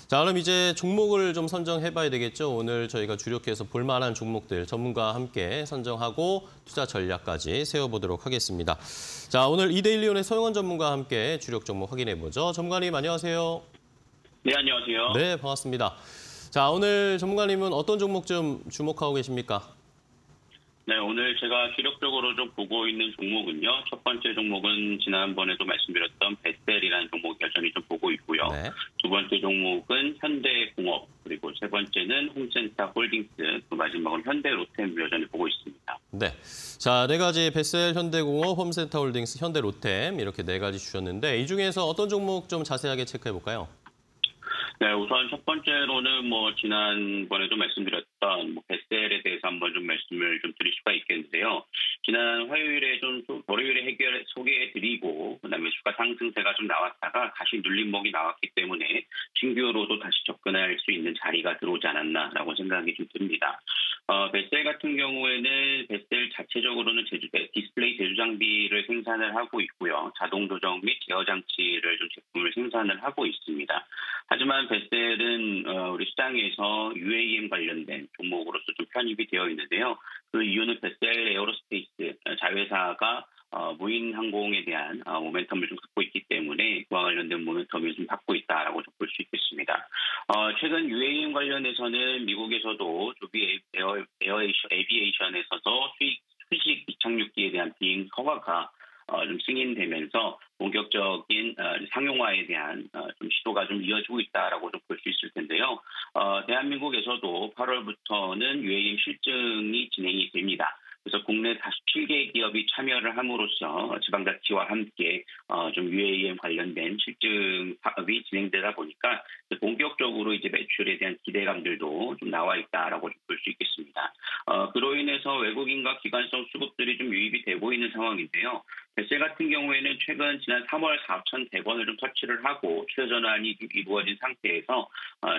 자, 그럼 이제 종목을 좀 선정해봐야 되겠죠. 오늘 저희가 주력해서 볼만한 종목들 전문가와 함께 선정하고 투자 전략까지 세워보도록 하겠습니다. 자, 오늘 이데일리온의 서영원 전문가와 함께 주력 종목 확인해보죠. 전문가님 안녕하세요. 네, 안녕하세요. 네, 반갑습니다. 자, 오늘 전문가님은 어떤 종목 좀 주목하고 계십니까? 네, 오늘 제가 주력적으로 좀 보고 있는 종목은요. 첫 번째 종목은 지난번에도 말씀드렸던 베셀이라는 종목 여전히 좀 보고 있고요. 네. 두 번째 종목은 현대공업, 그리고 세 번째는 홈센터 홀딩스, 그 마지막은 현대로템 여전히 보고 있습니다. 네. 자, 네 가지 베셀, 현대공업, 홈센터 홀딩스, 현대로템 이렇게 네 가지 주셨는데 이 중에서 어떤 종목 좀 자세하게 체크해 볼까요? 네, 우선 첫 번째로는 지난번에도 말씀드렸던 베셀에 대해서 한번 좀 말씀을 좀 드릴 수가 있겠는데요. 지난 화요일에 월요일에 소개해드리고, 그다음에 주가 상승세가 좀 나왔다가 다시 눌림목이 나왔기 때문에 신규로도 다시 접근할 수 있는 자리가 들어오지 않았나라고 생각이 좀 듭니다. 베셀 같은 경우에는 베셀 자체적으로는 디스플레이 제조 장비를 생산을 하고 있고요. 자동 조정 및 제어 장치를 좀 제품을 생산을 하고 있습니다. 하지만 베셀은 우리 시장에서 UAM 관련된 종목으로서 좀 편입이 되어 있는데요. 그 이유는 베셀 에어로스페이스 자회사가 무인 항공에 대한 모멘텀을 좀 갖고 있기 때문에 그와 관련된 모멘텀을 좀 받고 있다라고 볼 수 있겠습니다. 최근 UAM 관련해서는 미국에서도 조비 에비에이션에서도 수직 이착륙기에 대한 비행 허가가 좀 승인되면서 본격적인 상용화에 대한 좀 시도가 좀 이어지고 있다라고 좀 볼 수 있을 텐데요. 대한민국에서도 8월부터는 UAM 실증이 진행이 됩니다. 그래서 국내 47개 기업이 참여를 함으로써 지방자치와 함께 좀 UAM 관련된 실증 사업이 진행되다 보니까 본격적으로 이제 매출에 대한 기대감들도 좀 나와 있다라고 볼 수 있겠습니다. 그로 인해서 외국인과 기관성 수급들이 좀 유입이 되고 있는 상황인데요. 베셀 같은 경우에는 최근 지난 3월 4,100원을 좀 터치를 하고 추세 전환이 좀 이루어진 상태에서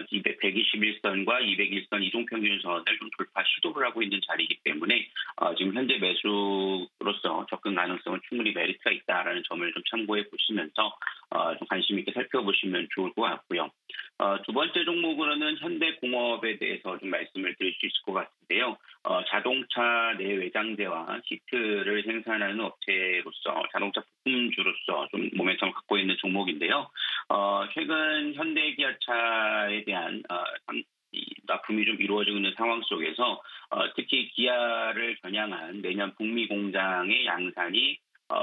121선과 201선 이동평균선을 좀 돌파 시도를 하고 있는 자리이기 때문에 지금 현재 매수로서 접근 가능성은 충분히 메리트가 있다라는 점을 좀 참고해 보시면서 좀 관심 있게 살펴보시면 좋을 것 같고요. 두 번째 종목으로는 현대공업에 대해서 좀 말씀을 드릴 수 있을 것 같은데요. 자동차 내외장재와 시트를 생산하는 업체로서 자동차 부품주로서 좀 모멘텀을 갖고 있는 종목인데요. 최근 현대기아차에 대한 납품이 좀 이루어지고 있는 상황 속에서 특히 기아를 겨냥한 내년 북미 공장의 양산이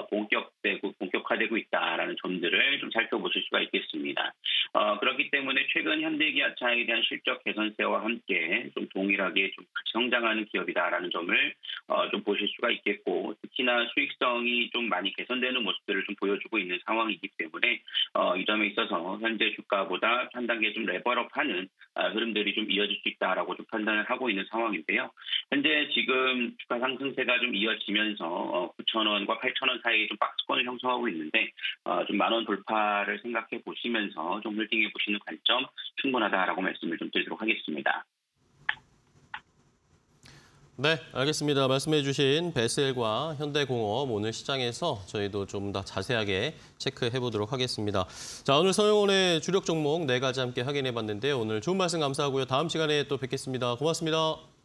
본격화되고 있다라는 점들을 좀 살펴보실 수가 있겠습니다. 그렇기 때문에 최근 현대기아차에 대한 실적 개선세와 함께 좀 동일하게 좀 같이 성장하는 기업이다라는 점을 좀 보실 수가 있겠고, 특히나 수익성이 좀 많이 개선되는 모습들을 좀 보여주고 있는 상황이기 때문에 이 점에 있어서 현재 주가보다 한 단계 좀 레벨업하는 흐름들이 좀 이어질 수 있다라고 좀 판단을 하고 있는 상황인데요. 현재 지금 주가 상승세가 좀 이어지면서 9,000원과 8,000원 사이에 좀 박스권을 형성하고 있는데 좀 10,000원 돌파를 생각해 보시면서 좀 홀딩해 보시는 관점 충분하다라고 말씀을 좀 드리도록 하겠습니다. 네, 알겠습니다. 말씀해 주신 베셀과 현대공업 오늘 시장에서 저희도 좀 더 자세하게 체크해 보도록 하겠습니다. 자, 오늘 서영원의 주력 종목 네 가지 함께 확인해 봤는데요. 오늘 좋은 말씀 감사하고요. 다음 시간에 또 뵙겠습니다. 고맙습니다.